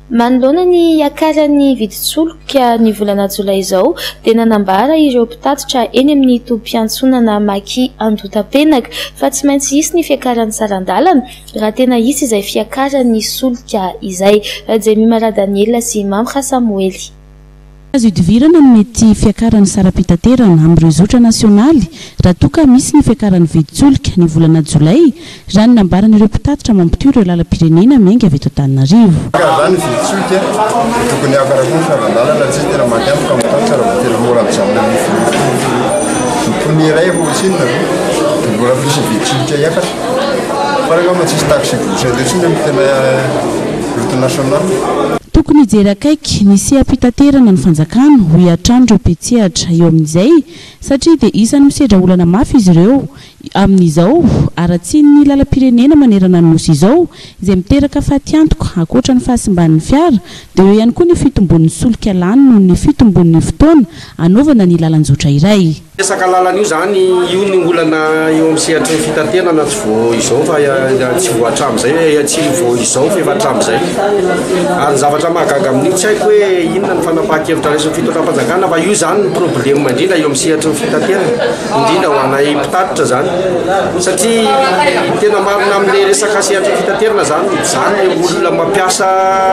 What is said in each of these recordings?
Manoloana ny akaran'ny viditsoloka ny volana jolay izao dia nanambara ireo mpitatitra eny amin'ny tobim-piantsonana Maki Andotapenaka fa tsy maintsy hisy ny fiakaran'ny sarandalana raha tena hisy izay fiakaran'ny solika izay. Jemima Daniela sy Mamra Samuely. Azo idivirana ny mety fiakaran'ny sara-pitaterana amin'ireo zotra nasionaly raha toka misy ny fiakaran'ny viditsolika ny volana jolay, izany nambaran'ireo mpitatitra mampitoy ireo lalam-pirenena miainga avy eto Antananarivo. Zany viditsolika tokony akarakony sarandalana tsy tena makamaka mitatitra raha tena mora mijanona ny premier iray hoatsinina mbola misy viditsolika iakatra fa raha matsisy taxe bouche tsy ny tena route nationale. Tokony hijery akaiky ny seha-pitaterana ny fanjakana ho hiatrandro petsehatra eo amin'izay satria dia isany misedra olana mafy izy ireo amin'izao aratsiny ny lalam-pirenena manerana ny nosy izao izay miteraka fatiantoka ankoatra ny fahasimban'ny fiara dia eo ihany koa ny fitombon'ny solika lany noho ny fitombon'ny fotoana anaovana ny lalanjotra iray. Resaka lalana io zany io ny olana eo amin'ny sehatry ny fitaterana tsy vao izao fa tsy vao hatramin'izay tsy vao izao fa efa hatramin'izay ary zavatra mahagaga amin'io tsy haiko hoe inona ny fanapahan-kevitra resan'ny fitondram-panjakana fa io zany ny problema indrindra eo amin'ny sehatry ny fitaterana indrindra ho anay mpitatitra zany satria tena marina amin'ilay resaka sehatry ny fitaterana zany olona mampiasa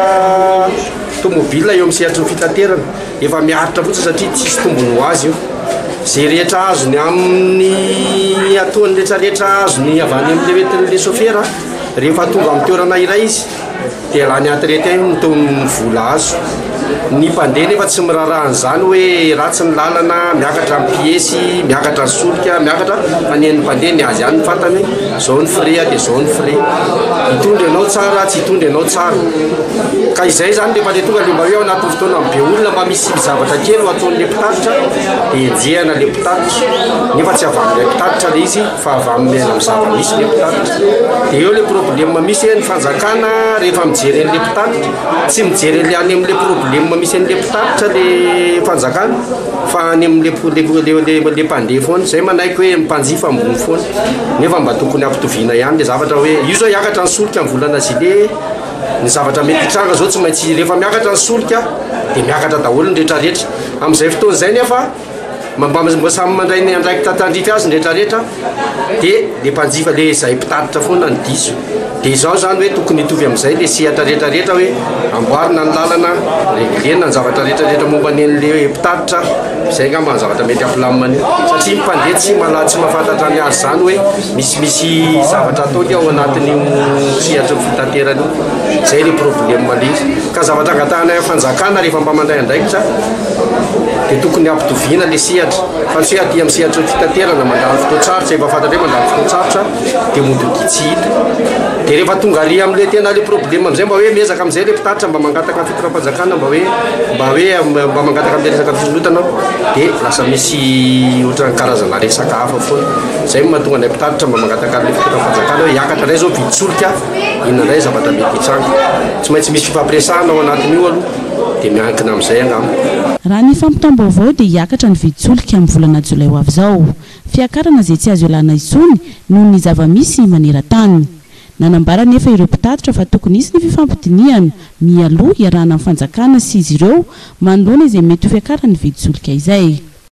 tomobile eo amin'ny sehatry ny fitaterana efa miaritra fotsiny satria tsisy tombony ho azy io. Zay rehetra azony amin'ny ataony rehetrarehetra azony avy any amin'ny levetin'le sofera rehefa tonga amin'ny toerana iray izy dia lany atrety ny vola azo. Ny mpandeha nefa tsy miraraha an'izany hoe ratsy ny lalana miakatra amin'ny piesy miakatra ny solika miakatra fa ny mpandeha ny azy ihany ny fantany zao ny frais dia zao ny frais hitondra ianao tsara tsy hitondra ianao tsara ka izay zany rehefa le tonga le mba hoe ao anatin'ny fotoana be olona mba misy zavatra kely ho ataon'le mpitatitra dia enjehana le mpitatitra nefa tsy avy amin'ilay mpitatitra le izy fa avy amin'ny zava-misy le mpitatitra dia eo le problema misy ny fanjakana rehefa mijery an'le mpitatitra tsy mijery le any amin'le problema misy an'le mpitatitra le fanjakana fa any amin'le mpandeha foana zay manaiky hoe mpanjifa ambony foana nefa mba tokony ampitoviana ihany le zavatra hoe io zao hiakatra ny solika amin'ny volana jile ny zavatra mety hitranga zao tsy maintsy rehefa miakatra ny solika dia miakatra daholo ny rehetrarehetra amin'izay fotoana izay nefa mba samy mandray ny andraiky tatandrify azy ny rehetrarehetra dia le mpanjifa le zay mpitatitra foana ny diso dia izao zany hoe tokony hitovy amin'izay le sehatra rehetrarehetra hoe amboarina ny lalana reglena ny zavatra rehetrarehetra momba ny an'le mpitatitra izay ngamba ny zavatra mety ampilamina satria mpandeha tsy mahafantatra ny azy zany hoe misimisy zavatra ataony ao anatin'ny sehatra ny fitaterana zay le problema le ka zavatra angatahana fanjakana rehefa mba mandray andraikitra dia tokony ampitoviana le sehatra fa tsy hoe aty amin'ny sehatra ny fitaterana mandany fotoatsarotra efa fantatra hoe mandany fotoatsarotra dia modody tsy hita dia rehefa tonga ary amin'le tena le problema amin'izay mba hoe miezaka amin'izay le mpitatitra mba mangataka ny fitondram-panjakana mba mangataka amin'le resaka fisondrotana dia lasa misy ohatrany karazana resaka hafa foana izay mahatonga ilay mpitatitra mba mangataka le fitondram-panjakana hoe hiakatra indray zao viditsolika inona indray zavatra mety hitranga tsy maintsy misy fifampiresahana ao anatin'io aloha dia miankina amin'izay angamba. Raha ny fampitam-baovao dia hiakatra ny viditsolika amin'ny volana jolay ho avy izao fiakarana izay tsy azo ialana isony noho ny zava-misy maneran-tany. Nanambara nefa ireo mpitatitra fa tokony hisy ny fifampidiniana mialoha iarahana amin'ny fanjakana sy izy ireo manoloana izay mety ho fiakaran'ny viditsolika izay.